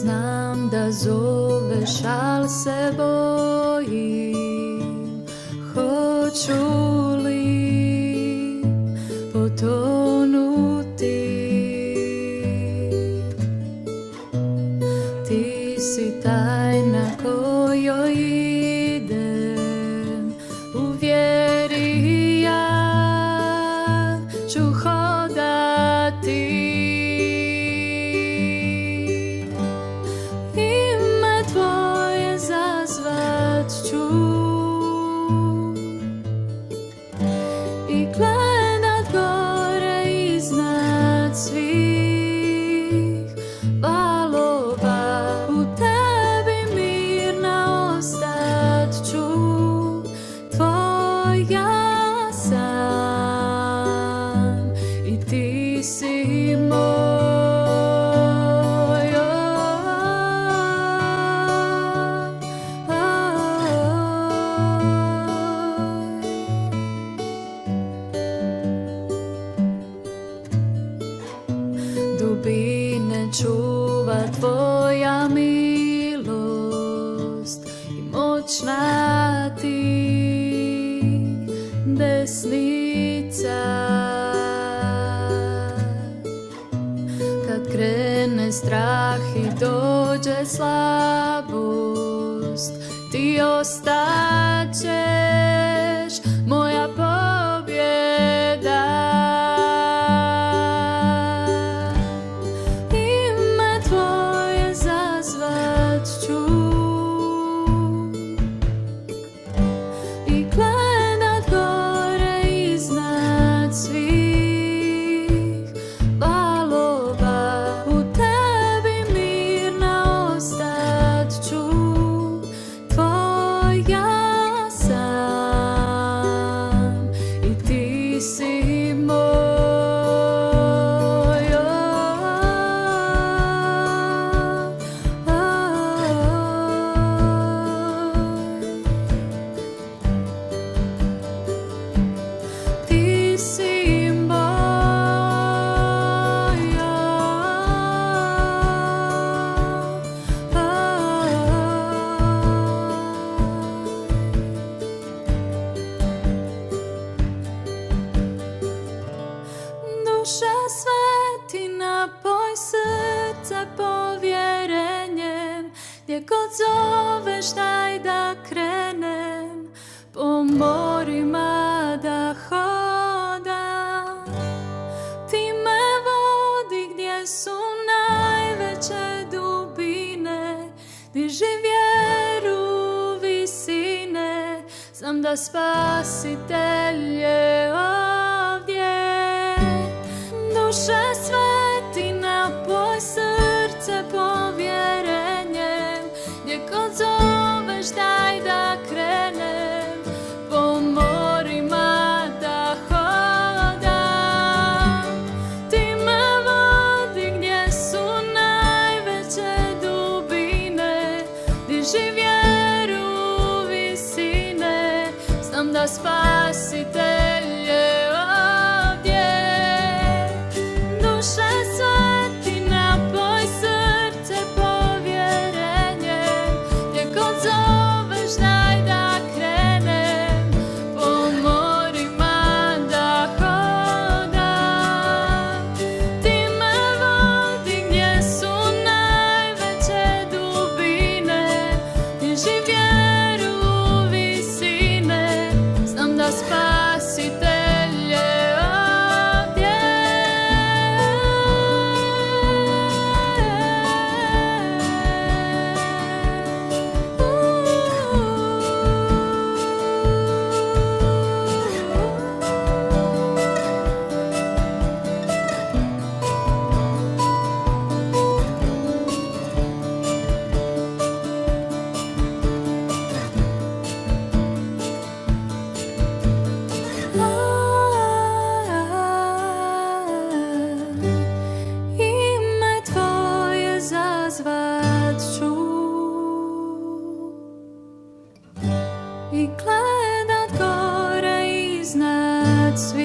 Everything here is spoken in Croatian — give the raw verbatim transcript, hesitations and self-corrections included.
Znam da zoveš, al se bojim, hoću li potonuti. Ti si tajna kojoj idem, u vjeri ja ću hodati. Ime tvoje zazvat ću i gledat gore iznad svih valova. U tebi mirna ostat ću, tvoja sam i ti si moj. Dubine čuva tvoja milost i moćna ti desnica. Kad krene strah i dođe slabost, ti ostaćeš moja pobjeda. Ime tvoje zazvat ću i gledat gore iznad svih valova. U tebi mirna ostat ću, tvoja sam i ti si moj. Ti si Duše sveti, napoj srce povjerenjem, gdje god zoveš daj da krenem, po morima da hodam. Ti me vodi gdje su najveće dubine, diži vjeru visine, znam da Spasitelj je ovdje. Duše sveti, napoj srce povjerenjem, gdje god zoveš daj da krenem, po morima da hodam. Ti me vodi gdje su najveće dubine, diži vjeru visine, znam da Spasitelj je ovdje. Duše sveti, napoj srce povjerenjem, gdje god zoveš daj da krenem, po morima da hodam. Ti me vodi gdje su najveće dubine, diži vjeru visine, znam da Spasitelj je ovdje. Ime tvoje zazvat ću i gledat gore iznad svih